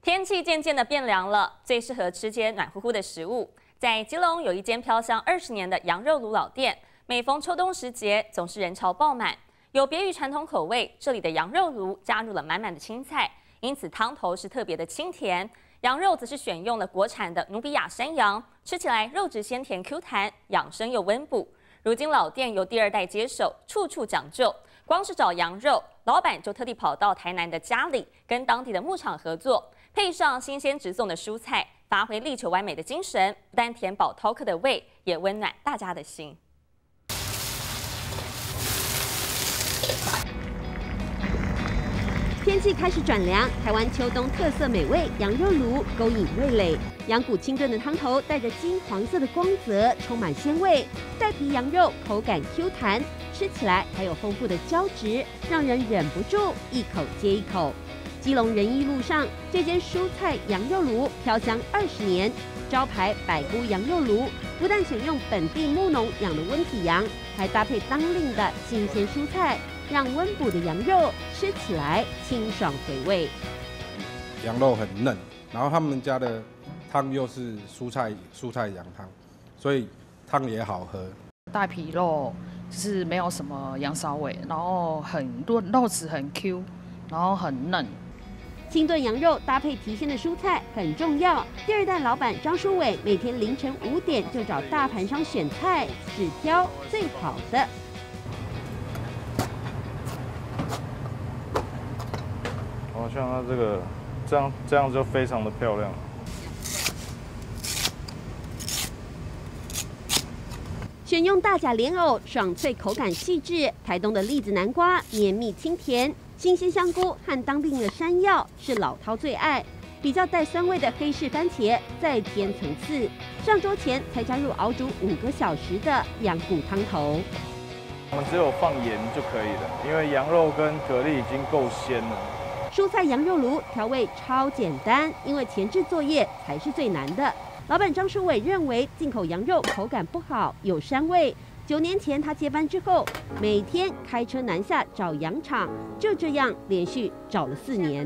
天气渐渐的变凉了，最适合吃些暖乎乎的食物。在基隆有一间飘香20年的羊肉炉老店，每逢秋冬时节总是人潮爆满。有别于传统口味，这里的羊肉炉加入了满满的青菜，因此汤头是特别的清甜。羊肉则是选用了国产的努比亚山羊，吃起来肉质鲜甜 Q 弹，养生又温补。如今老店由第2代接手，处处讲究。光是找羊肉，老板就特地跑到台南的家里，跟当地的牧场合作，配上新鲜直送的蔬菜，发挥力求完美的精神，不但填饱饕客的胃，也温暖大家的心。 天气开始转凉，台湾秋冬特色美味羊肉炉勾引味蕾。羊骨清炖的汤头带着金黄色的光泽，充满鲜味。带皮羊肉口感 Q 弹，吃起来还有丰富的胶质，让人忍不住一口接一口。基隆仁义路上这间蔬菜羊肉炉飘香20年，招牌百菇羊肉炉不但选用本地牧农养的温体羊，还搭配当令的新鲜蔬菜，让温补的羊肉吃起来清爽回味。 羊肉很嫩，然后他们家的汤又是蔬菜羊汤，所以汤也好喝。 大皮肉就是没有什么羊骚味，然后肉质很 Q， 然后很嫩。 清炖羊肉搭配提鲜的蔬菜很重要。第2代老板张书伟每天凌晨5点就找大盘商选菜，只挑最好的。 好像它这个这样就非常的漂亮。 选用大甲莲藕，爽脆口感细致；台东的栗子南瓜绵密清甜，新鲜香菇和当地的山药是老饕最爱。比较带酸味的黑柿番茄再添层次，上桌前才加入熬煮5个小时的羊骨汤头。 我们只有放盐就可以了，因为羊肉跟蛤蜊已经够鲜了。 蔬菜羊肉炉调味超简单，因为前置作业才是最难的。老板张书伟认为进口羊肉口感不好，有膻味。9年前他接班之后，每天开车南下找羊场，就这样连续找了4年。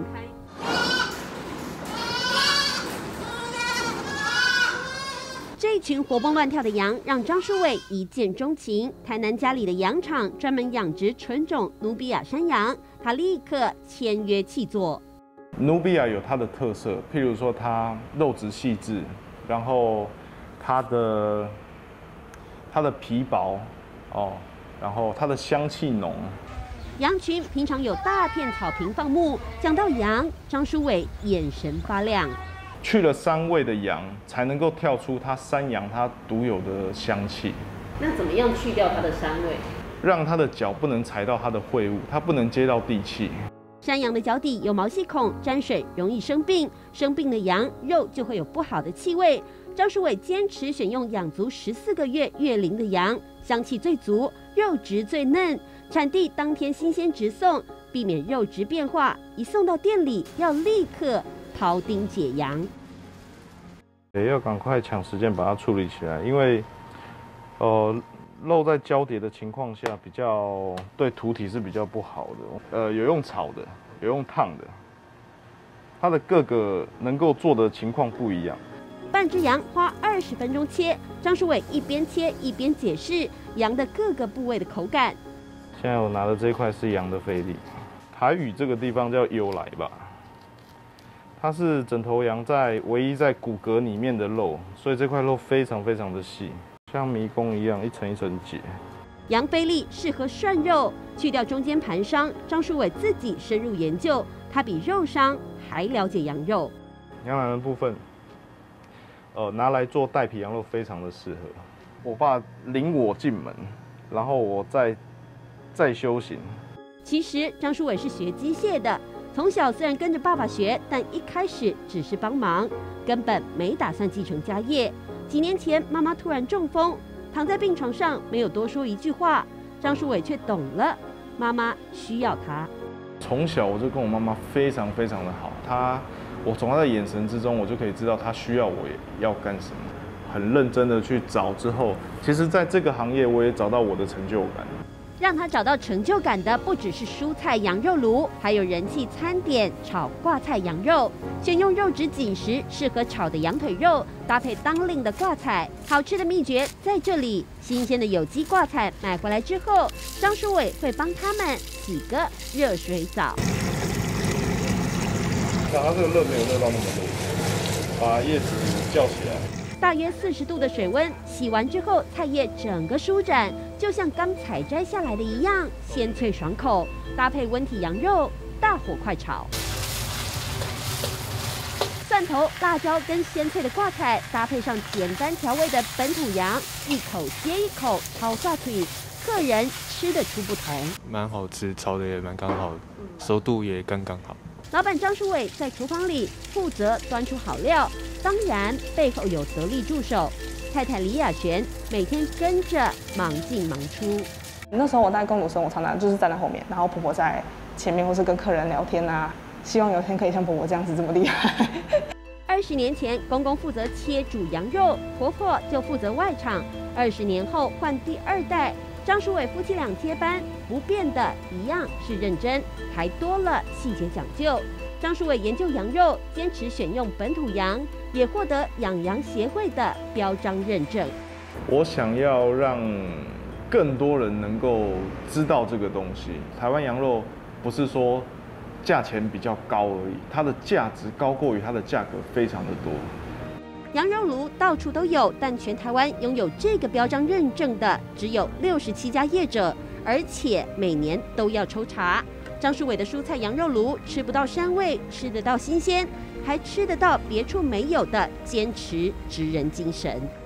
这群活蹦乱跳的羊让张书伟一见钟情。台南家里的羊场专门养殖纯种努比亚山羊，他立刻签约契作。 努比亚有它的特色，譬如说它肉质细致，然后它的皮薄哦，然后它的香气浓。 羊群平常有大片草坪放牧，讲到羊，张书伟眼神发亮。 去了膻味的羊，才能够跳出它山羊它独有的香气。 那怎么样去掉它的膻味？ 让它的脚不能踩到它的秽物，它不能接到地气。 山羊的脚底有毛细孔，沾水容易生病，生病的羊肉就会有不好的气味。张书伟坚持选用养足14个月月龄的羊，香气最足，肉质最嫩，产地当天新鲜直送，避免肉质变化。一送到店里，要立刻庖丁解羊。 也要赶快抢时间把它处理起来，因为肉在交叠的情况下，比较对土体是比较不好的。有用炒的，有用烫的，它的各个能够做的情况不一样。 半只羊花20分钟切，张书伟一边切一边解释羊的各个部位的口感。 现在我拿的这块是羊的菲力，台语这个地方叫优来吧。它是整头羊唯一在骨骼里面的肉，所以这块肉非常非常的细，像迷宫一样一层一层解。 羊菲力适合涮肉，去掉中间盘商，张书伟自己深入研究，他比肉商还了解羊肉。 羊腩的部分，拿来做带皮羊肉非常的适合。我爸领我进门，然后我再修行。 其实张书伟是学机械的。从小虽然跟着爸爸学，但一开始只是帮忙，根本没打算继承家业。几年前，妈妈突然中风，躺在病床上，没有多说一句话。张书伟却懂了，妈妈需要他。 从小我就跟我妈妈非常非常的好，我从她的眼神之中，我就可以知道她需要我要干什么。很认真的去找之后，其实在这个行业我也找到我的成就感。 让他找到成就感的不只是蔬菜羊肉炉，还有人气餐点炒挂菜羊肉。选用肉质紧实、适合炒的羊腿肉，搭配当令的挂菜，好吃的秘诀在这里。新鲜的有机挂菜买回来之后，张书伟会帮他们洗个热水澡。 它这个热没有热到那么热，把叶子吊起来。 大约40度的水温，洗完之后菜叶整个舒展，就像刚采摘下来的一样，鲜脆爽口。搭配温体羊肉，大火快炒。蒜头、辣椒跟鲜脆的挂菜，搭配上简单调味的本土羊，一口接一口，超下腿，客人吃得出不同。 蛮好吃，炒的也蛮刚好的，熟度也刚刚好。 老板张书伟在厨房里负责端出好料，当然背后有得力助手，太太李雅璇每天跟着忙进忙出。 那时候我在公主生，我常常就是站在后面，然后婆婆在前面，或是跟客人聊天啊。希望有一天可以像婆婆这样子这么厉害。 20年前，公公负责切煮羊肉，婆婆就负责外场。20年后换第2代，张书伟夫妻俩接班，不变的一样是认真，还多了细节讲究。张书伟研究羊肉，坚持选用本土羊，也获得养羊协会的标章认证。 我想要让更多人能够知道这个东西。台湾羊肉不是说价钱比较高而已，它的价值高过于它的价格非常的多。 羊肉炉到处都有，但全台湾拥有这个标章认证的只有67家业者，而且每年都要抽查。张书伟的蔬菜羊肉炉吃不到膻味，吃得到新鲜，还吃得到别处没有的坚持职人精神。